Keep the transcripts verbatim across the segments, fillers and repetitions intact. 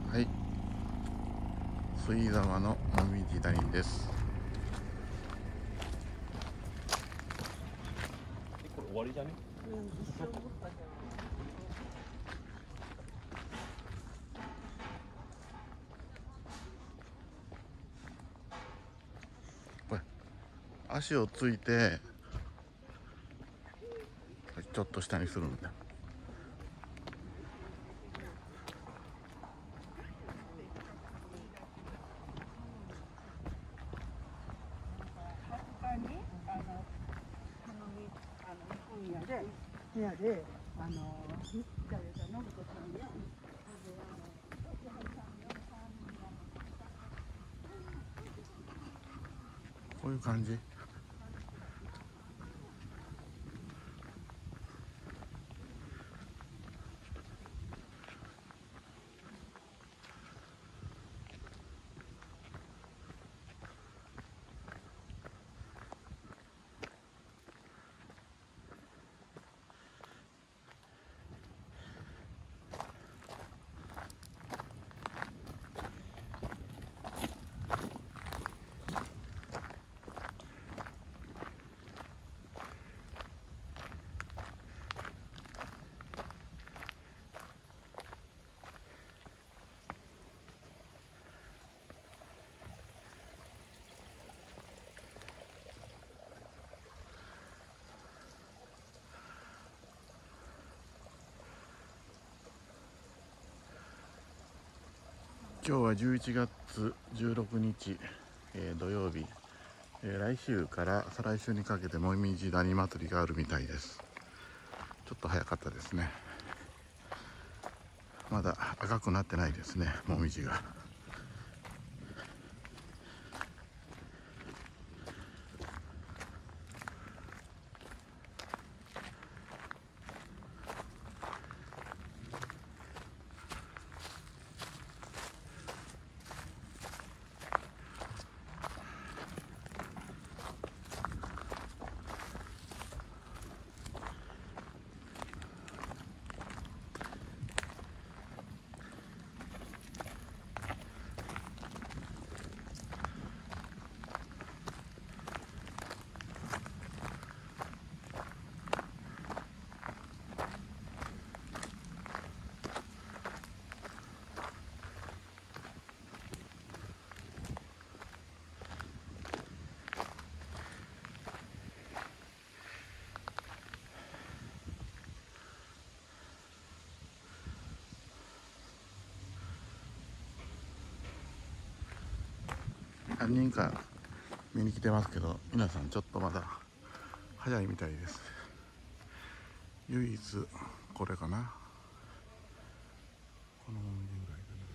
はい、水沢のもみじ谷です。 これ終わりじゃね？ うん、一生ぶっかじゃん。 これ足をついてちょっと下にするんだ。 部屋で、部屋で、あの、誰か信子さんや。 こういう感じ。今日はじゅういちがつじゅうろくにち、えー、土曜日、えー、来週から再来週にかけてもみじ谷祭りがあるみたいです。ちょっと早かったですね。まだ赤くなってないですね、もみじが。何人か見に来てますけど、皆さんちょっとまだ早いみたいです。唯一これかな、このもみじぐらいかな。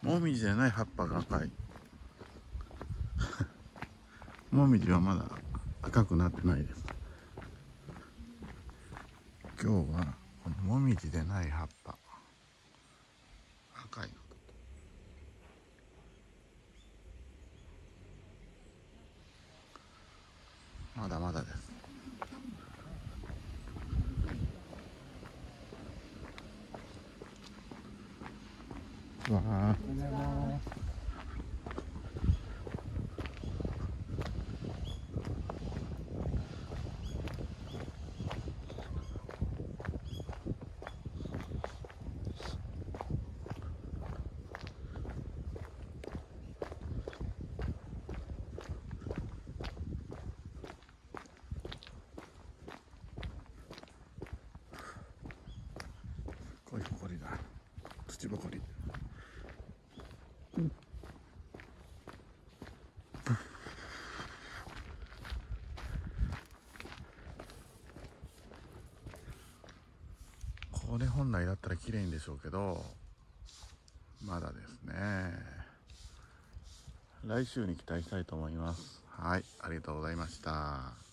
もみじでない葉っぱが赤い。もみじはまだ赤くなってないです。今日はこのもみじでない葉っぱ赤いの。まだまだです。わあ、こういうほこりだ。土ぼこり。これ本来だったら綺麗んでしょうけど、まだですね。来週に期待したいと思います。はい、ありがとうございました。